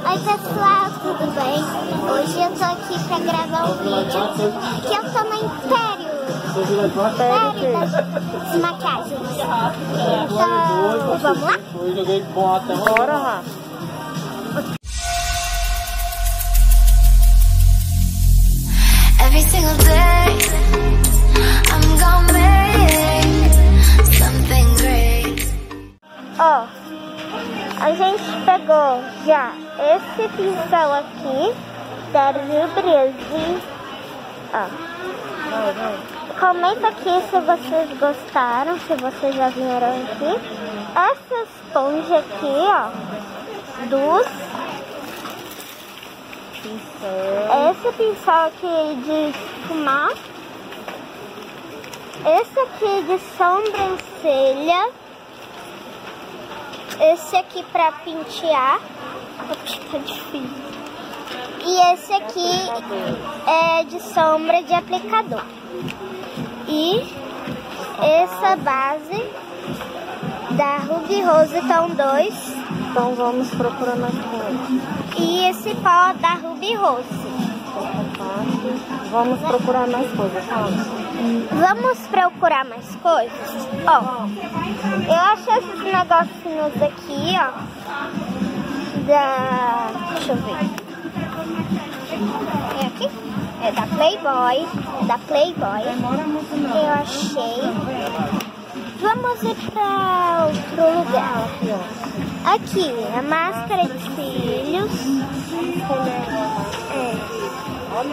Oi pessoal, tudo bem? Hoje eu tô aqui pra gravar um vídeo que eu tô no Império das maquiagens. Então, vamos lá? Eu joguei bom até agora, Rafa. Every single day I'm gonna make something great. Ó, a gente pegou já esse pincel aqui da Ruby. Ó, comenta aqui se vocês gostaram, se vocês já vieram aqui. Essa esponja aqui, ó, dos pincel. Esse pincel aqui de esfumar. Esse aqui de sobrancelha. Esse aqui pra pentear. Oxe, tá difícil. E esse aqui é de sombra de aplicador. E essa base da Ruby Rose estão dois. Então vamos procurar mais coisas. E esse pó da Ruby Rose. Vamos procurar mais coisas, sabe? Vamos procurar mais coisas? Ó, eu achei esses negocinhos aqui, ó. Deixa eu ver. É aqui? É da Playboy. Da Playboy. Eu achei. Vamos ir pra outro lugar. Aqui, a máscara de cílios. Olha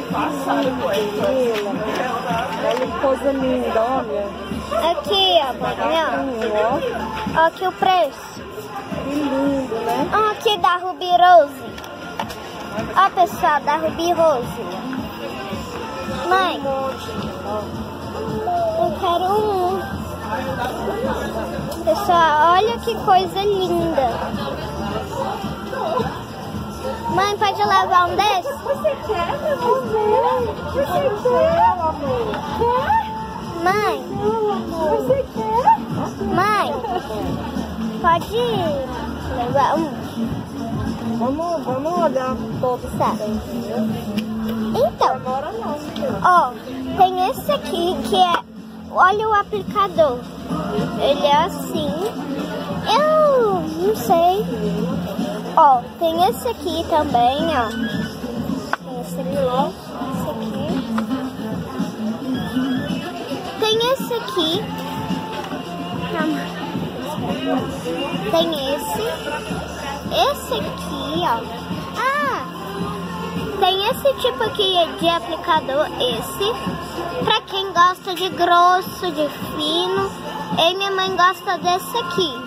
que coisa linda, olha. Aqui, ó, boninha. Ó, aqui o preço. Que lindo, né? Ó, aqui da Ruby Rose. Ó, pessoal, da Ruby Rose. Mãe, eu quero um. Pessoal, olha que coisa linda. Mãe, pode levar um desses? Você quer, meu amor? Você quer, amor? Quer? Mãe? Você quer? Mãe, pode levar um? Vamos olhar todos, sabe? Então, agora não. Ó, tem esse aqui que é, olha o aplicador. Ele é assim. Eu não sei. Ó, tem esse aqui também, ó. Tem esse aqui. Tem esse aqui. Tem esse. Esse aqui, ó. Ah! Tem esse tipo aqui de aplicador, esse. Pra quem gosta de grosso, de fino. Eu e minha mãe gosta desse aqui.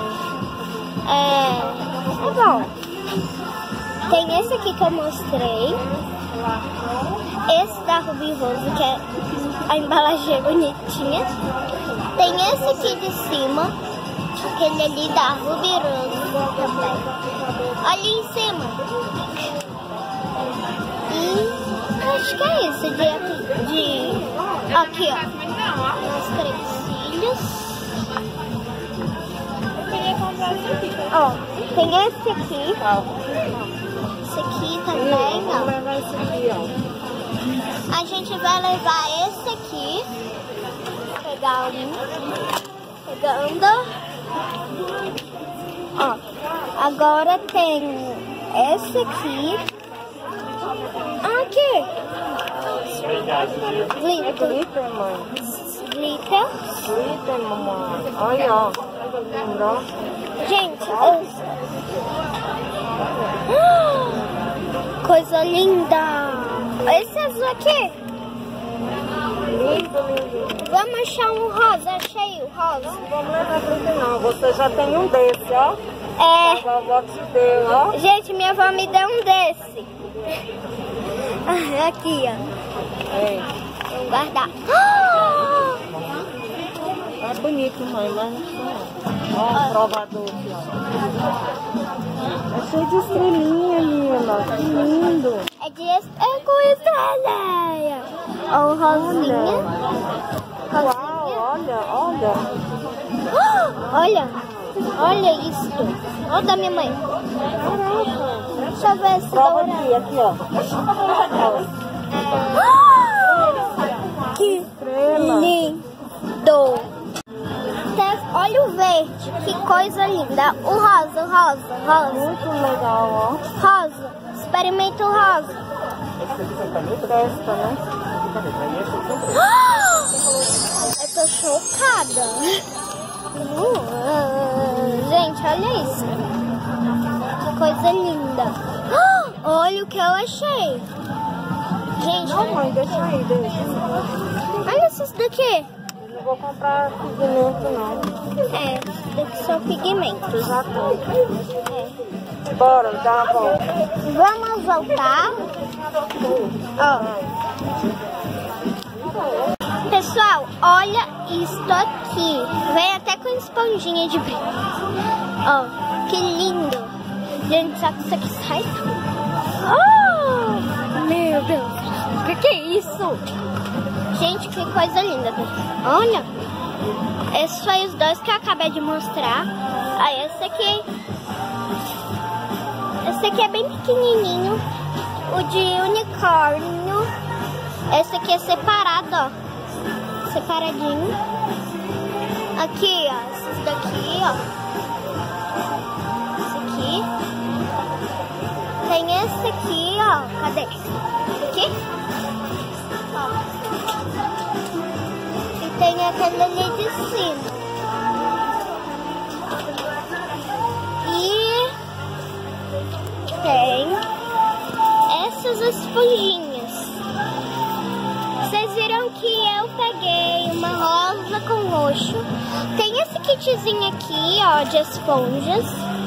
É bom. Tem esse aqui que eu mostrei. Esse da Ruby Rose, que é a embalagem é bonitinha. Tem esse aqui de cima, aquele ali da Ruby Rose também. Ali em cima. E acho que é isso de aqui, ó. Mostrei os cílios. Ó, tem esse aqui. Esse aqui também, ó. Vamos levar esse aqui, ó. A gente vai levar esse aqui. Pegar um. Pegando. Ó, agora tem esse aqui. Aqui. Glitter. Glitter, mãe. Glitter. Glitter, mamãe. Olha, ó. Gente, coisa linda. Esse azul aqui. Lindo. Vamos achar um rosa. Achei o rosa. Vamos levar pra você não. Você já tem um desse, ó. É. A vovó te deu, ó. Gente, minha avó me deu um desse. Aqui, ó. É. Vou guardar. É bonito, mãe, mas não sei. Ó, o provador aqui, ó. É cheio de estrelinha, Lila. Que lindo. É com estrela. Ó, o rosinha. Uau, olha. Olha. Olha isso. Olha da minha mãe. Caraca. Deixa eu ver esse Prova dourado. aqui, ó. Que lindo! Olha o verde, que coisa linda. O rosa, rosa. Muito legal, ó. Rosa, experimenta o rosa. Testa, né? Eu tô chocada. Gente, olha isso. Que coisa linda. Olha o que eu achei. Gente, Não, mãe, deixa aí, deixa. olha isso daqui. Não vou comprar pigmento, não. É, isso daqui são pigmentos. Já tô. É. Bora, dá uma volta. Vamos voltar. Ó. Pessoal, olha isso aqui. Vem até com esponjinha de brinco. Ó, que lindo. Gente, só que isso aqui sai tudo. Oh, meu Deus. O que é isso? Gente, que coisa linda. Olha. Esses foi os dois que eu acabei de mostrar. Aí esse aqui. Esse aqui é bem pequenininho. O de unicórnio. Esse aqui é separado, ó. Separadinho. Aqui, ó. Esses daqui, ó. Esse aqui. Tem esse aqui, ó. Cadê? Aqui. Ó. E tem aquele ali de cima. E tem essas esponjinhas. Vocês viram que eu peguei uma rosa com roxo. Tem esse kitzinho aqui, ó, de esponjas.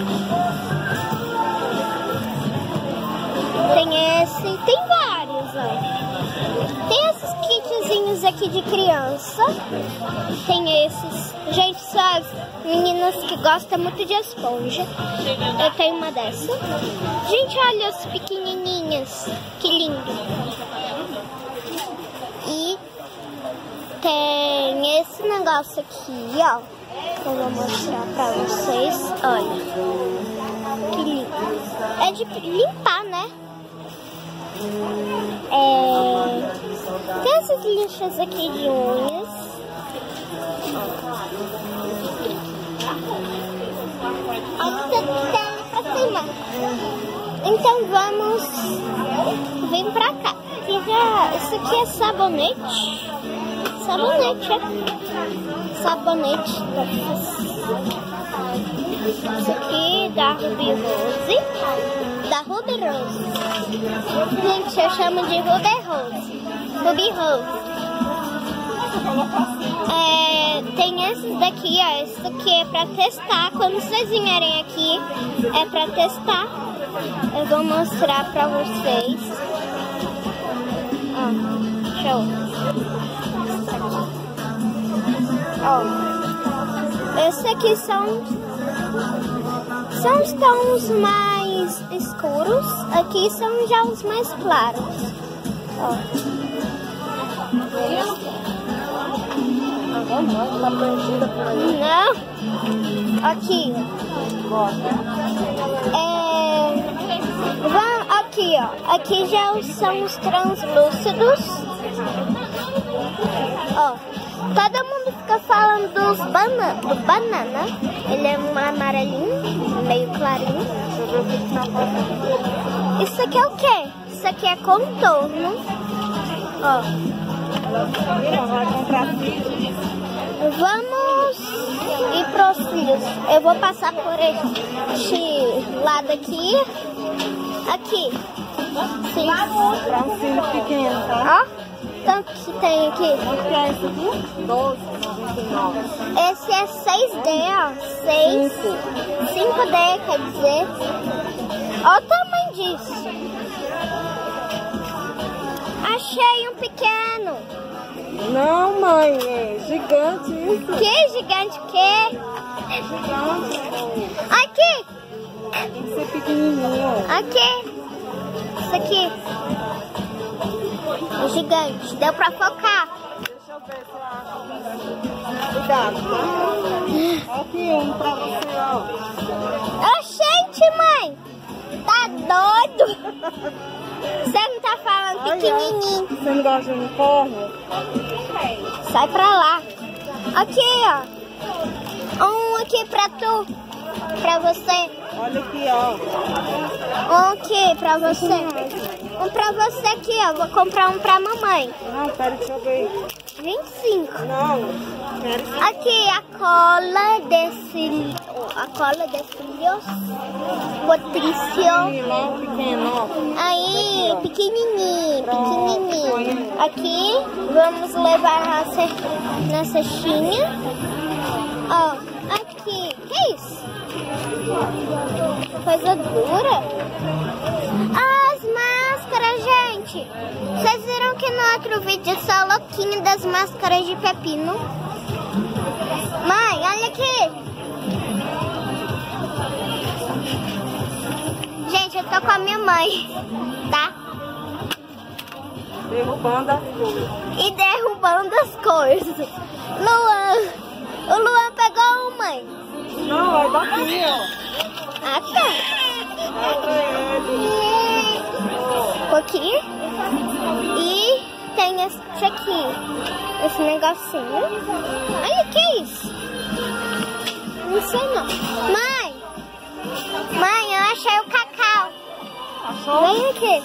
Tem esse, tem vários, ó. Tem esses kitzinhos aqui de criança. Tem esses. Gente, só as meninas que gostam muito de esponja. Eu tenho uma dessa. Gente, olha as pequenininhas. Que lindo. E tem esse negócio aqui, ó. Que eu vou mostrar pra vocês. Olha. Que lindo. É de limpar, né? Tem essas lixas aqui de unhas. Olha pra cima. Então vamos vir pra cá. Isso aqui é sabonete. Sabonete, é? Sabonete. Isso aqui da Ruby Rose. Da Ruby Rose. Gente, eu chamo de Ruby Rose. Ruby Rose. Tem esses daqui, ó. Esse daqui é pra testar. Quando vocês vierem aqui, é pra testar. Eu vou mostrar pra vocês. Ó, show. Ó. Esse aqui são os tons mais escuros. Aqui são já os mais claros. Ó. Não. Aqui. Aqui, ó. Aqui já são os translúcidos. Ó. Todo mundo fica falando do banana. Ele é um amarelinho, meio clarinho. Isso aqui é o quê? Isso aqui é contorno. Ó. Vamos ir pros cílios. Eu vou passar por este lado aqui. Aqui. Sim. Pra um filho pequeno, tá? Ó. Tanto que tem aqui. Quanto que é esse aqui? 12,99. Esse é 6D, ó. 5D, quer dizer. Olha o tamanho disso. Achei um pequeno. Não, mãe, é gigante isso. Que gigante o quê? É gigante. Aqui. Tem que ser pequenininho. Aqui. Isso aqui. É gigante. Deu pra focar. Deixa eu ver se eu acho. Cuidado, tá? Aqui um pra você, ó. Oxente, mãe. Tá doido? alto. Você não tá falando pequenininho. Você não gosta de unicórnio? Sai pra lá. Aqui, ó. Um aqui pra tu. Pra você. Olha aqui, ó. Um aqui pra você. Um pra você aqui, ó. Vou comprar um pra mamãe. Não, quero que eu veja. 25. Não, quero que... Aqui a cola desse. A cola de cílios. Patrício. Pequeno, ó. Aí, pequenininho, pequenininho. Aqui, vamos levar na cestinha. Ó, aqui. Que isso? Coisa dura. As máscaras, gente. Vocês viram que no outro vídeo eu sou louquinha das máscaras de pepino? Mãe, olha aqui. Gente, eu tô com a minha mãe, tá? Derrubando as coisas. E derrubando as coisas. Luan, o Luan pegou uma, mãe. Não, é daqui, ó. Ah, tá. Aqui. E tem esse aqui. Esse negocinho. Olha, que é isso? Não sei não. Mãe, eu achei o cacau. Achou? Vem aqui.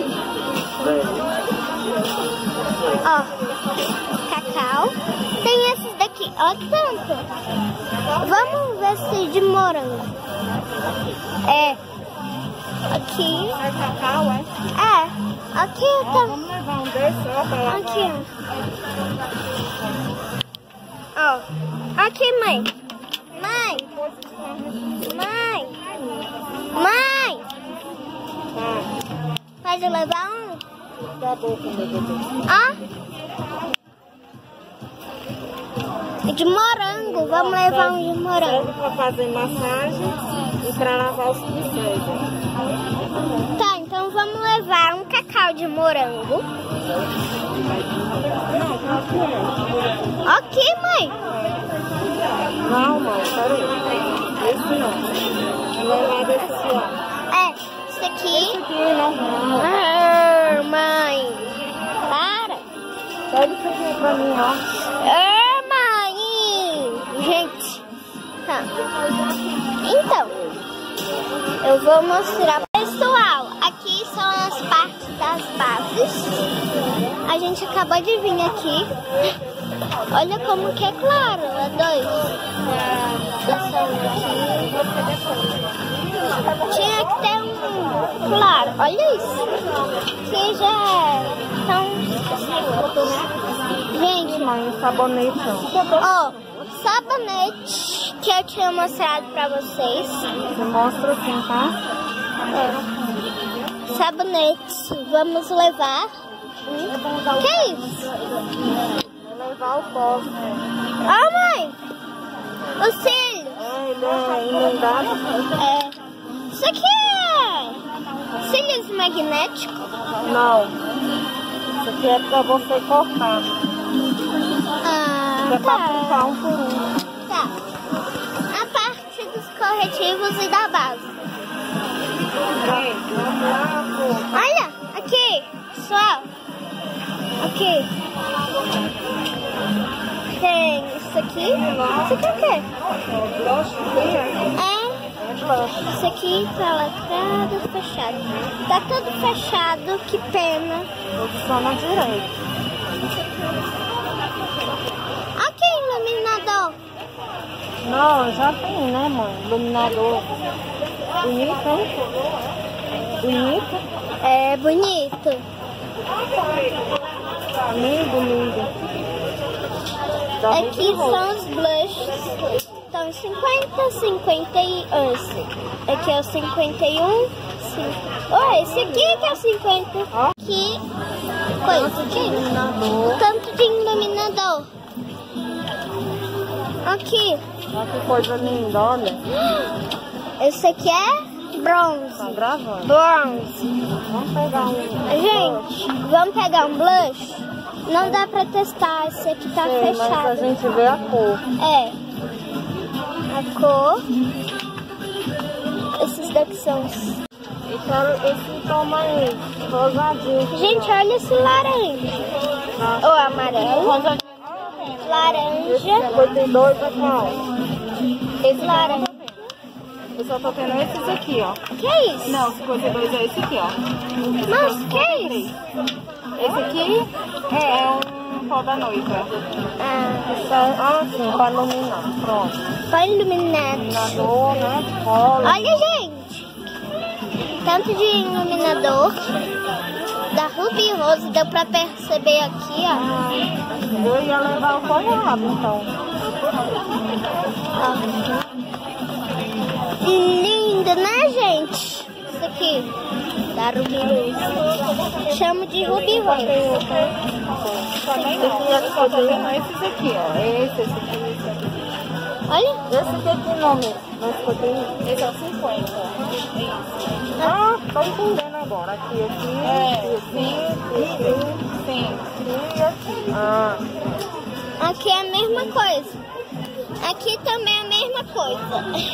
Ó, cacau. Tem esses daqui, ó, tanto. Vamos ver se de morango. É. Aqui. É cacau, é? É. Aqui Ó, tá. vamos levar um desse, ó, pra lavar. Aqui, ó. Ó. Aqui, mãe. Mãe. Pode levar um? Tá bom, meu bebê. Ó. De morango. Vamos levar um de morango. Serve pra fazer massagem e pra lavar os pincéis. Tá, então vamos levar um cacau de morango. Não, aqui é. Aqui, mãe. Não, mãe, peraí. Esse não. Vou levar desse aqui, ó. É, esse aqui. Aqui, não. Mãe. Para. Pega isso aqui pra mim, ó. Mãe. Gente. Tá. Então, eu vou mostrar. Pessoal, aqui são as partes das bases. A gente acabou de vir aqui. Olha como que é claro, é dois. Tinha que ter um claro, olha isso. Que já são... Gente, Mãe, um sabonete, ó. ó, sabonete que eu tinha mostrado pra vocês. Você mostra assim, tá? Sabonete, vamos levar. Que isso? Vou levar o pó. Ó, mãe, o cílio. Ele é inundado. É. Isso aqui é cílios magnéticos. Não. Isso aqui é pra você cortar. É pra puxar um por um. Tá. A parte dos corretivos e da base. Olha, aqui, pessoal. Aqui. Tem isso aqui. Isso aqui é o quê? É. Isso aqui tá lacrado, fechado. Tá tudo fechado, que pena. Posiciona direito. Aqui, iluminador. Não, já tem, né, mãe? Iluminador. Bonito, hein? Bonito. É bonito. Lindo, lindo. Aqui são os blushes. Então, 50, 50 e 11. Aqui é o 51. Esse aqui que é o 50. Aqui, coisa de tanto de iluminador. Aqui. Olha que coisa linda, olha. Esse aqui é bronze. Tá gravando. Bronze. Vamos pegar um. Gente, vamos pegar um blush? Não dá pra testar, esse aqui tá fechado. Mas a gente vê a cor. É. A cor. Esses daqui são os... quero esse tom aí, rosadinho. Gente, olha esse laranja. Ou amarelo. Laranja. 52 é qual? Esse laranja. Eu só tô tendo esses aqui, ó. Que é isso? Não, 52 é esse aqui, ó. Mas que é isso? Esse aqui é um pó da noiva. Sim, pra iluminar. Pronto. Para iluminar. Iluminador, né? Cola. Olha, gente. Tanto de iluminador da Ruby Rose, deu pra perceber aqui, ó. Eu ia levar o folhado, então. Lindo, né, gente? Isso aqui, da Ruby Rose. Chamo de Ruby Rose. Eu só tô tendo esses aqui, ó. Esse aqui. Olha. Esse aqui tem nome. Esse é o 50. Ah, tô entendendo agora. Aqui. Sim. E aqui. Aqui é a mesma coisa. Aqui também é a mesma coisa.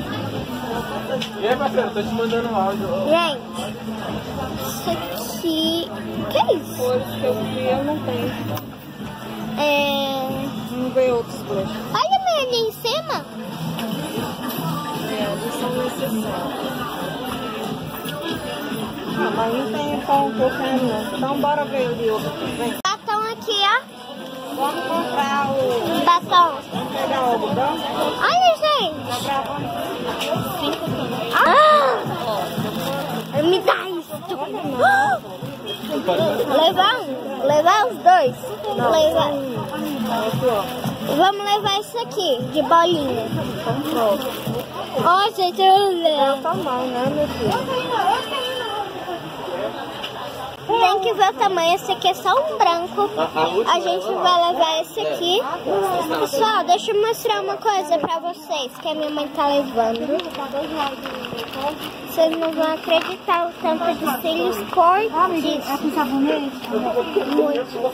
E aí, parceiro, tô te mandando um áudio. Gente, isso aqui... O que é isso? Cores que eu vi, eu não tenho. Vamos ver outros blushes. Olha, mãe, ali em cima. Eles são necessários. Mas não tem pão que eu quero, não. Então, bora ver o de outro. Vem. Batom aqui, ó. Vamos comprar o... Batom. Vamos pegar o algodão. Olha, gente. Tá gravando? Me dá isso. Levar um? Levar os dois? Levar. Aqui, ó. Vamos levar isso aqui, de bolinha. Então, pronto. Ó, gente, eu É o tamanho, né, meu filho? Tem que ver o tamanho. Esse aqui é só um branco. A gente vai levar esse aqui. Pessoal, deixa eu mostrar uma coisa pra vocês que a minha mãe tá levando. Vocês não vão acreditar o tanto de cílios cortes. Muito.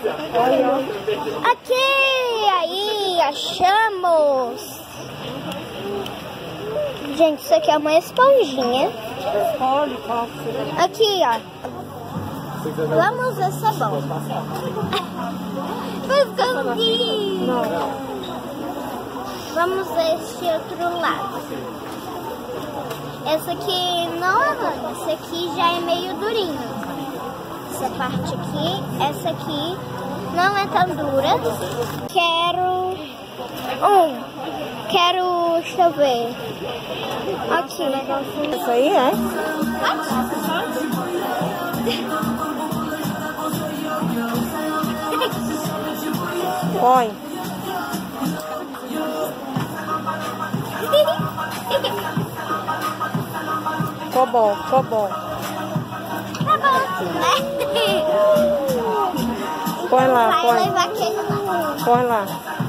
Aqui, aí, achamos. Gente, isso aqui é uma esponjinha. Aqui, ó. Vamos ver se é bom. Vamos ver este outro lado. Essa aqui não é ruim. Essa aqui já é meio durinho. Essa parte aqui. Essa aqui não é tão dura. Quero... deixa eu ver. Aqui. Isso aí, é? Põe. Ficou bom, ficou bom. Tá bom, né? Põe lá, Vai põe. levar aquele lá. Põe lá.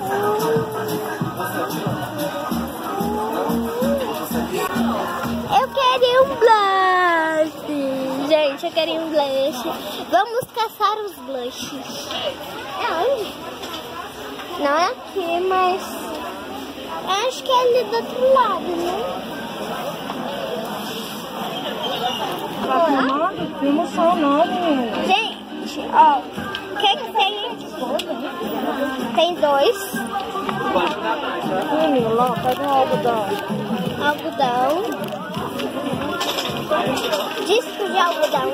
Eu queria um blush. Gente, eu queria um blush. Vamos caçar os blushes. É onde? Não é aqui, mas... acho que é ali do outro lado, né? Tá filmando? Filma só não, menina. Gente, ó. O que que tem aqui? Tem dois. Menina, lá, pega um algodão. Algodão. Disco de algodão.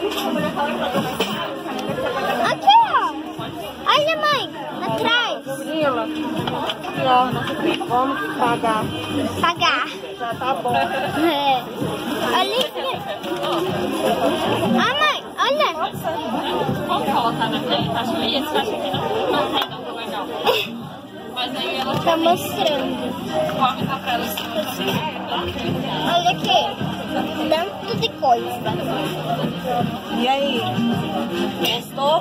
Aqui, ó. Olha, mãe. Atrás. Vila. Aqui, ó. Vamos pagar. Pagar. Já tá bom. É. Olha aqui. Ah, mãe, olha. Vamos colocar na frente, acho que esse acho que não tem não legal. Mas aí ela Tá mostrando. coloca pra ela. Olha aqui. Tanto de coisa. E aí? Gostou?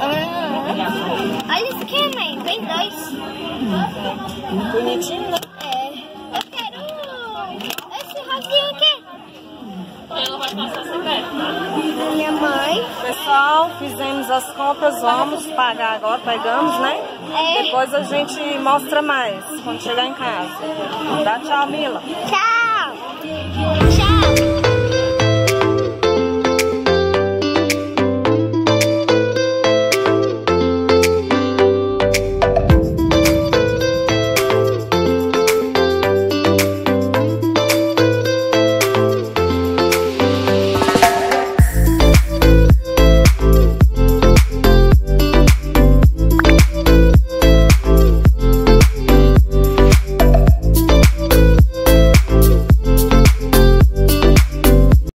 Olha isso aqui, mãe. Vem dois. Bonitinho, né? É. Eu quero esse rosinho aqui. Ela vai passar secreto. Minha mãe. Pessoal, fizemos as compras, vamos pagar agora, pegamos, né? É. Depois a gente mostra mais quando chegar em casa. Dá tchau, Mila. Tchau.